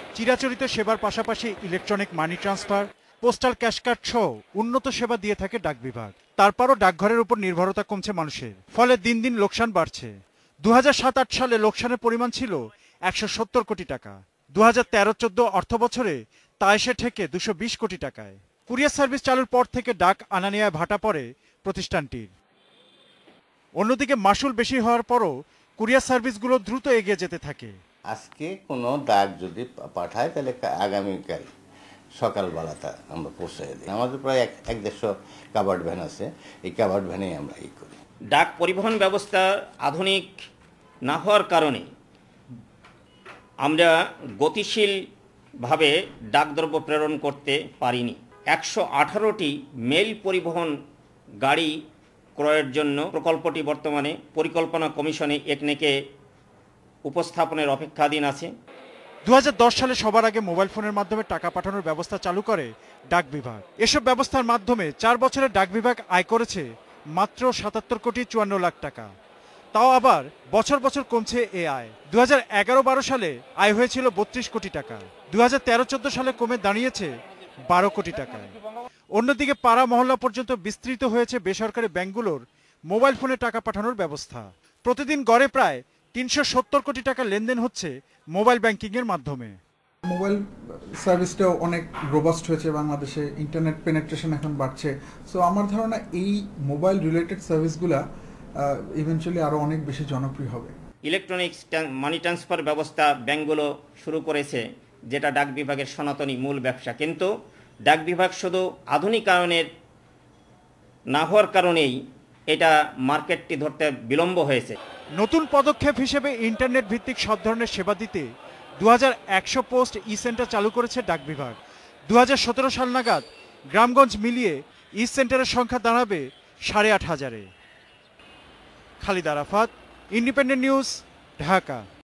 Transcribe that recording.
চিরাচরিত সেবার পাশাপাশি electronic money transfer, postal cash card সহ উন্নত সেবা দিয়ে থাকে ডাক বিভাগ। তারপরও ডাকঘরের উপর নির্ভরতা কমছে মানুষের, ফলে দিন দিন লোকসান বাড়ছে। 2007-08 সালে লোকসানের পরিমাণ ছিল 170 কোটি টাকা। 2013-14 অর্থ বছরে তা এসে ঠেকে 220 কোটি টাকায়। কুরিয়ার সার্ভিস চালুর পর থেকে ডাক আনা নেয়ায় ভাটা পড়ে প্রতিষ্ঠানটির। অন্যদিকে মাসুল বেশি হওয়ার পরও কুরিয়ার সার্ভিসগুলো দ্রুত এগিয়ে যেতে থাকে। আজকে কোনো ডাক যদি পাঠায় তাহলে আগামীকাল সকালবেলাটা আমরা পৌঁছে দিই। আমাদের প্রায় 150 কাভার্ড ভ্যান আছে, এই কাভার্ড ভ্যানেই আমরা করি। ডাক পরিবহন ব্যবস্থা আধুনিক না হওয়ার কারণে আমরা গতিশীলভাবে ডাকদ্রব্য প্রেরণ করতে পারিনি। 118টি মেল পরিবহন গাড়ি ক্রয়ের জন্য প্রকল্পটি বর্তমানে পরিকল্পনা কমিশনে একনেকে উপস্থাপনের অপেক্ষাধীন আছে। 2010 সালে সবার আগে মোবাইল ফোনের মাধ্যমে টাকা পাঠানোর ব্যবস্থা চালু করে ডাক বিভাগ। এসব ব্যবস্থার মাধ্যমে 4 বছরে ডাক বিভাগ আয় করেছে মাত্র 77 কোটি 54 লাখ টাকা। তাও আবার বছর বছর কমছে এ আয়। 2011-12 সালে আয় হয়েছিল 32 কোটি টাকা, 2013-14 সালে কমে দাঁড়িয়েছে 12 কোটি টাকায়। অন্যদিকে পাড়া মহল্লা পর্যন্ত বিস্তৃত হয়েছে বেসরকারি ব্যাংকগুলোর মোবাইল ফোনে টাকা পাঠানোর ব্যবস্থা। প্রতিদিন গড়ে প্রায় 370 কোটি টাকা লেনদেন হচ্ছে মোবাইল ব্যাংকিং এর মাধ্যমে। মোবাইল সার্ভিসটাও অনেক রোবাস্ট হয়েছে বাংলাদেশে, ইন্টারনেট পেনিট্রেশন এখন বাড়ছে। সো আমার ধারণা এই মোবাইল রিলেটেড সার্ভিসগুলা ইভেন্চুয়ালি আরও অনেক বেশি জনপ্রিয় হবে। ইলেকট্রনিক মানি ট্রান্সফার ব্যবস্থা ব্যাংকগুলো শুরু করেছে, যেটা ডাক বিভাগের সনাতনী মূল ব্যবসা। কিন্তু ডাক বিভাগ শুধু আধুনিকায়নের না হওয়ার কারণেই এটা মার্কেটটি ধরতে বিলম্ব হয়েছে। নতুন পদক্ষেপ হিসেবে ইন্টারনেট ভিত্তিক সব ধরনের সেবা দিতে 2100 পোস্ট ই সেন্টার চালু করেছে ডাক বিভাগ। 2017 সাল নাগাদ গ্রামগঞ্জ মিলিয়ে ই সেন্টারের সংখ্যা দাঁড়াবে 8500-এ। Khalid Arafat, independent news, Dhaka.